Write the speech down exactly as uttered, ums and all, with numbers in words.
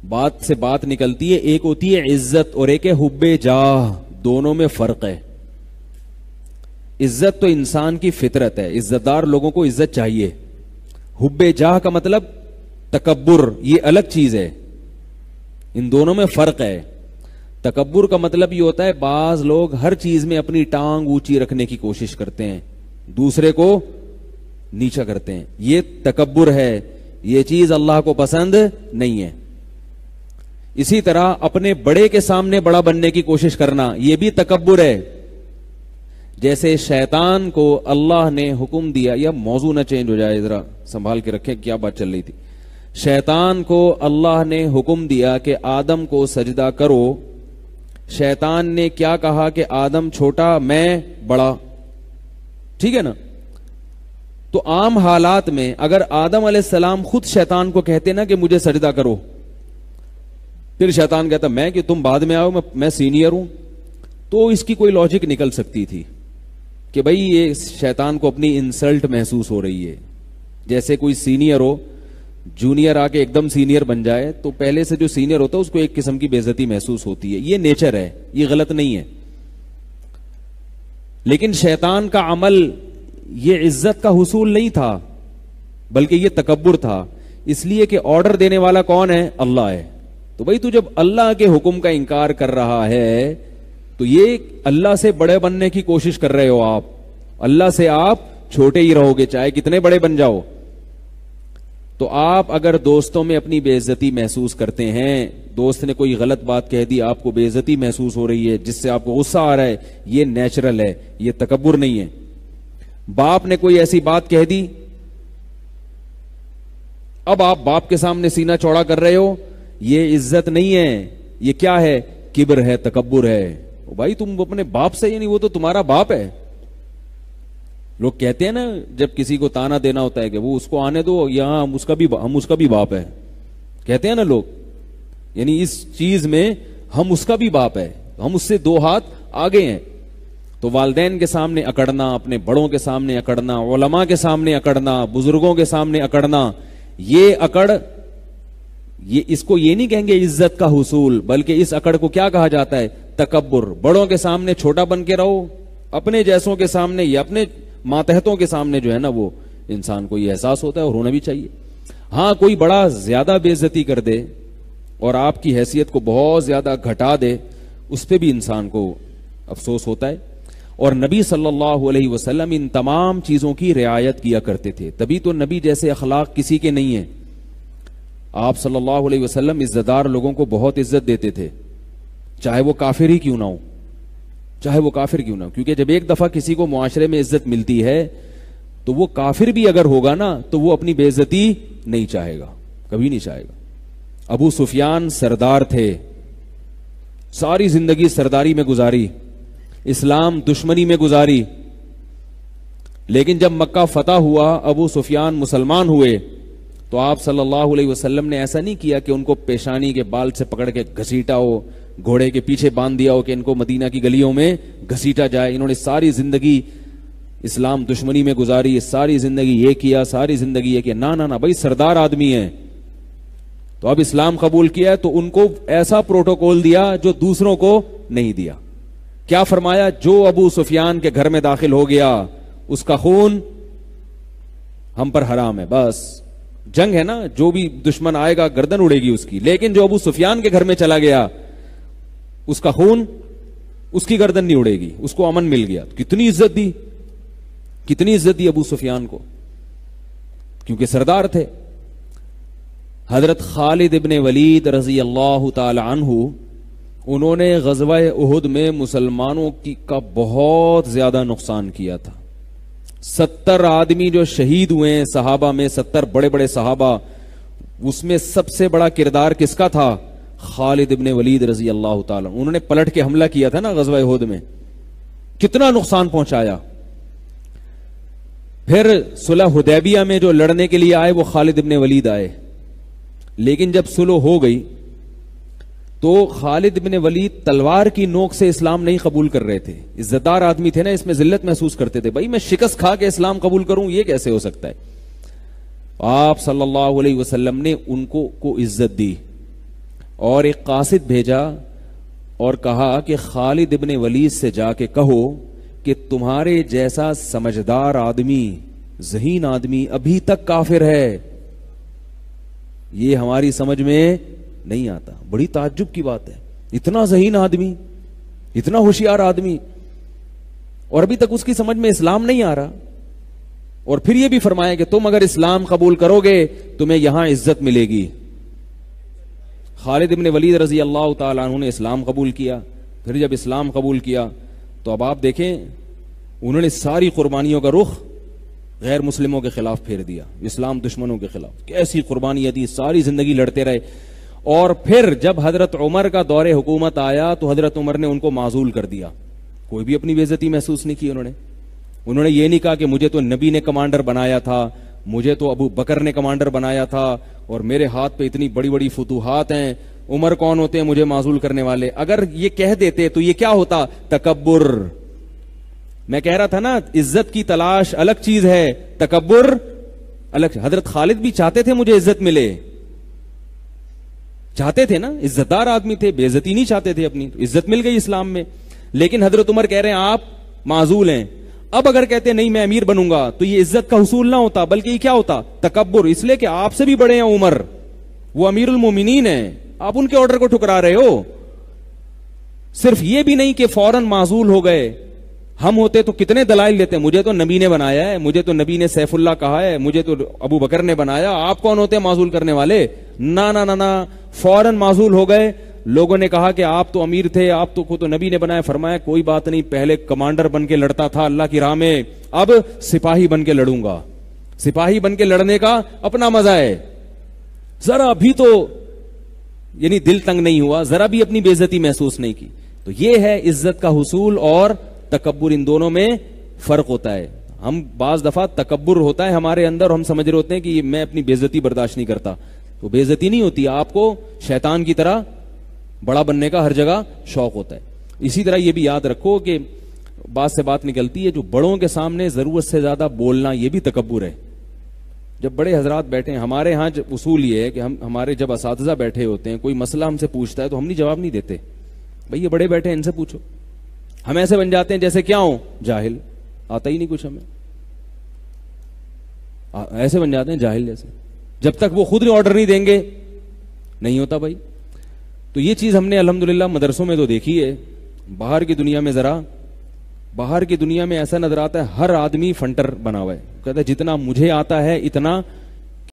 بات سے بات نکلتی ہے، ایک ہوتی ہے عزت اور ایک ہے حب جاہ، دونوں میں فرق ہے۔ عزت تو انسان کی فطرت ہے، عزت دار لوگوں کو عزت چاہیے۔ حب جاہ کا مطلب تکبر، یہ الگ چیز ہے، ان دونوں میں فرق ہے۔ تکبر کا مطلب یہ ہوتا ہے بعض لوگ ہر چیز میں اپنی ٹانگ اونچی رکھنے کی کوشش کرتے ہیں، دوسرے کو نیچا کرتے ہیں، یہ تکبر ہے، یہ چیز اللہ کو پسند نہیں ہے۔ اسی طرح اپنے بڑے کے سامنے بڑا بننے کی کوشش کرنا، یہ بھی تکبر ہے۔ جیسے شیطان کو اللہ نے حکم دیا، یا موضوع نہ چینج ہو جائے، ذرا سنبھال کے رکھیں، کیا بات چل رہی تھی۔ شیطان کو اللہ نے حکم دیا کہ آدم کو سجدہ کرو، شیطان نے کیا کہا کہ آدم چھوٹا میں بڑا، ٹھیک ہے نا؟ تو عام حالات میں اگر آدم علیہ السلام خود شیطان کو کہتے نا کہ مجھے سجدہ کرو، پھر شیطان کہتا میں کہ تم بعد میں آؤ، میں سینئر ہوں، تو اس کی کوئی لاجک نکل سکتی تھی کہ بھئی یہ شیطان کو اپنی انسلٹ محسوس ہو رہی ہے۔ جیسے کوئی سینئر ہو، جونیئر آ کے ایک دم سینئر بن جائے تو پہلے سے جو سینئر ہوتا ہے اس کو ایک قسم کی بے عزتی محسوس ہوتی ہے، یہ نیچر ہے، یہ غلط نہیں ہے۔ لیکن شیطان کا عمل یہ عزت کا حصول نہیں تھا، بلکہ یہ تکبر تھا، اس لیے کہ آرڈر دینے والا کون ہے؟ اللہ ہے۔ تو بھئی تو جب اللہ کے حکم کا انکار کر رہا ہے تو یہ اللہ سے بڑے بننے کی کوشش کر رہے ہو آپ، اللہ سے آپ چھوٹے ہی رہو گے چاہے کتنے بڑے بن جاؤ۔ تو آپ اگر دوستوں میں اپنی بے عزتی محسوس کرتے ہیں، دوست نے کوئی غلط بات کہہ دی، آپ کو بے عزتی محسوس ہو رہی ہے جس سے آپ کو غصہ آ رہا ہے، یہ نیچرل ہے، یہ تکبر نہیں ہے۔ باپ نے کوئی ایسی بات کہہ دی، اب آپ باپ کے سامنے سینہ چوڑا کر رہے ہو، یہ عزت نہیں ہے، یہ کیا ہے؟ کبر ہے، تکبر ہے۔ بھائی تم اپنے باپ سے، یعنی وہ تو تمہارا باپ ہے۔ لوگ کہتے ہیں نا جب کسی کو تانا دینا ہوتا ہے کہ وہ اس کو آنے دو، یہاں ہم اس کا بھی ہم اس کا بھی باپ ہے، کہتے ہیں نا لوگ، یعنی اس چیز میں ہم اس کا بھی باپ ہے، ہم اس سے دو ہاتھ آگے ہیں۔ تو والدین کے سامنے اکڑنا، اپنے بڑوں کے سامنے اکڑنا، علماء کے سامنے اکڑنا، بزرگوں کے سامنے اکڑنا، یہ اکڑ، یہ اس کو یہ نہیں کہیں گے عزت کا حصول، بلکہ اس اکڑ کو کیا کہا جاتا ہے؟ تکبر۔ بڑوں کے سامنے چھوٹا بن کے رہو، اپنے جیسوں کے سامنے یا اپنے ماتحتوں کے سامنے جو ہے نا وہ انسان کو یہ احساس ہوتا ہے اور ہونا بھی چاہیے۔ ہاں کوئی بڑا زیادہ بے عزتی کر دے اور آپ کی حیثیت کو بہت زیادہ گھٹا دے، اس پہ بھی انسان کو افسوس ہوتا ہے۔ اور نبی صلی اللہ علیہ وسلم ان تمام چیزوں کی رعایت کیا کرتے تھے، تبھی تو نبی جیسے اخلاق کسی کے نہیں ہیں۔ آپ صلی اللہ علیہ وسلم عزت دار لوگوں کو بہت عزت دیتے تھے، چاہے وہ کافر ہی کیوں نہ ہو، چاہے وہ کافر کیوں نہ ہو، کیونکہ جب ایک دفعہ کسی کو معاشرے میں عزت ملتی ہے تو وہ کافر بھی اگر ہوگا نا تو وہ اپنی بے عزتی نہیں چاہے گا، کبھی نہیں چاہے گا۔ ابو سفیان سردار تھے، ساری زندگی سرداری میں گزاری، اسلام دشمنی میں گزاری، لیکن جب مکہ فتح ہوا، ابو سفیان مسلمان ہوئے، تو آپ صلی اللہ علیہ وسلم نے ایسا نہیں کیا کہ ان کو پیشانی کے بال سے پکڑ کے گھسیٹا ہو، گھوڑے کے پیچھے باندھ دیا ہو کہ ان کو مدینہ کی گلیوں میں گھسیٹا جائے۔ انہوں نے ساری زندگی اسلام دشمنی میں گزاری، ساری زندگی یہ کیا، ساری زندگی یہ کیا، نہ نہ نہ بھائی سردار آدمی ہیں تو اب اسلام قبول کیا ہے تو ان کو ایسا پروٹوکول دیا جو دوسروں کو نہیں دیا۔ کیا فرمایا؟ جو ابو سفیان کے گھر میں داخل ہو گیا اس کا خون ہم پر حرام ہے، بس جنگ ہے نا، جو بھی دشمن آئے گا گردن اڑے گی اس کی، لیکن جو ابو سفیان کے گھر میں چلا گیا اس کا خون، اس کی گردن نہیں اڑے گی، اس کو امن مل گیا۔ کتنی عزت دی، کتنی عزت دی ابو سفیان کو، کیونکہ سردار تھے۔ حضرت خالد ابن ولید رضی اللہ تعالی عنہ، انہوں نے غزوہ احد میں مسلمانوں کی کا بہت زیادہ نقصان کیا تھا۔ ستر آدمی جو شہید ہوئے ہیں صحابہ میں، ستر بڑے بڑے صحابہ، اس میں سب سے بڑا کردار کس کا تھا؟ خالد ابن ولید رضی اللہ تعالی۔ انہوں نے پلٹ کے حملہ کیا تھا نا غزوہ احد میں، کتنا نقصان پہنچایا۔ پھر صلح حدیبیہ میں جو لڑنے کے لیے آئے وہ خالد ابن ولید آئے، لیکن جب صلح ہو گئی تو خالد ابن ولید تلوار کی نوک سے اسلام نہیں قبول کر رہے تھے۔ عزت دار آدمی تھے نا، اس میں ذلت محسوس کرتے تھے، بھائی میں شکست کھا کے اسلام قبول کروں، یہ کیسے ہو سکتا ہے؟ آپ صلی اللہ علیہ وسلم نے ان کو کو عزت دی، اور ایک قاصد بھیجا اور کہا کہ خالد ابن ولید سے جا کے کہو کہ تمہارے جیسا سمجھدار آدمی، ذہین آدمی ابھی تک کافر ہے، یہ ہماری سمجھ میں نہیں آتا۔ بڑی تعجب کی بات ہے، اتنا ذہین آدمی، اتنا ہوشیار آدمی، اور ابھی تک اس کی سمجھ میں اسلام نہیں آ رہا۔ اور پھر یہ بھی فرمایا کہ تم اگر اسلام قبول کرو گے تمہیں یہاں عزت ملے گی۔ خالد ابن ولید رضی اللہ تعالیٰ عنہ نے اسلام قبول کیا۔ پھر جب اسلام قبول کیا تو اب آپ دیکھیں انہوں نے ساری قربانیوں کا رخ غیر مسلموں کے خلاف پھیر دیا، اسلام دشمنوں کے خلاف کیسی قربانیاں دی، ساری زندگی لڑتے رہے۔ اور پھر جب حضرت عمر کا دور حکومت آیا تو حضرت عمر نے ان کو معزول کر دیا، کوئی بھی اپنی بے عزتی محسوس نہیں کی انہوں نے۔ انہوں نے یہ نہیں کہا کہ مجھے تو نبی نے کمانڈر بنایا تھا، مجھے تو ابو بکر نے کمانڈر بنایا تھا اور میرے ہاتھ پہ اتنی بڑی بڑی فتوحات ہیں، عمر کون ہوتے ہیں مجھے معزول کرنے والے؟ اگر یہ کہہ دیتے تو یہ کیا ہوتا؟ تکبر۔ میں کہہ رہا تھا نا، عزت کی تلاش الگ چیز ہے، تکبر الگ۔ حضرت خالد بھی چاہتے تھے مجھے عزت ملے، چاہتے تھے نا، عزت دار آدمی تھے، بے عزتی نہیں چاہتے تھے اپنی، عزت مل گئی اسلام میں۔ لیکن حضرت عمر کہہ رہے ہیں آپ معزول ہیں۔ اب اگر کہتے نہیں میں امیر بنوں گا تو یہ عزت کا حصول نہ ہوتا، بلکہ یہ کیا ہوتا؟ تکبر، اس لیے کہ آپ سے بھی بڑے ہیں عمر، وہ امیر المومنین ہیں، آپ ان کے آرڈر کو ٹھکرا رہے ہو۔ صرف یہ بھی نہیں کہ فوراً معزول ہو گئے، ہم ہوتے تو کتنے دلائل لیتے، مجھے تو نبی نے بنایا ہے، مجھے تو نبی نے سیف اللہ کہا ہے، مجھے تو ابو بکر نے بنایا، آپ کون ہوتے ہیں معزول کرنے والے؟ نہ نہ نہ نہ، فوراً معزول ہو گئے۔ لوگوں نے کہا کہ آپ تو امیر تھے، آپ تو کو تو نبی نے بنایا، فرمایا کوئی بات نہیں، پہلے کمانڈر بن کے لڑتا تھا اللہ کی راہ میں، اب سپاہی بن کے لڑوں گا۔ سپاہی بن کے لڑنے کا اپنا مزہ ہے، ذرا بھی تو یعنی دل تنگ نہیں ہوا، ذرا بھی اپنی بے عزتی محسوس نہیں کی۔ تو یہ ہے عزت کا حصول اور تکبر، ان دونوں میں فرق ہوتا ہے۔ ہم بعض دفعہ تکبر ہوتا ہے ہمارے اندر، ہم سمجھ رہے ہوتے ہیں کہ میں اپنی بے عزتی برداشت نہیں کرتا، تو بے عزتی نہیں ہوتی، آپ کو شیطان کی طرح بڑا بننے کا ہر جگہ شوق ہوتا ہے۔ اسی طرح یہ بھی یاد رکھو کہ بات سے بات نکلتی ہے، جو بڑوں کے سامنے ضرورت سے زیادہ بولنا یہ بھی تکبر ہے۔ جب بڑے حضرات بیٹھے ہیں، ہمارے ہاں اصول یہ ہے کہ ہم ہمارے جب اساتذہ بیٹھے ہوتے ہیں، کوئی مسئلہ ہم سے پوچھتا ہے تو ہم نہیں جواب نہیں دیتے، بھئی یہ بڑے بیٹھے ہیں ان سے پوچھو۔ ہم ایسے بن جاتے ہیں جیسے کیا ہوں، جاہل، آتا ہی نہیں کچھ ہمیں، ایسے بن جاتے ہیں جاہل جیسے، جب تک وہ خود آرڈر نہیں دیں گے نہیں ہوتا بھائی۔ تو یہ چیز ہم نے الحمدللہ مدرسوں میں تو دیکھی ہے، باہر کی دنیا میں ذرا باہر کی دنیا میں ایسا نظر آتا ہے ہر آدمی فنٹر بنا ہوا ہے، کہتا ہے جتنا مجھے آتا ہے اتنا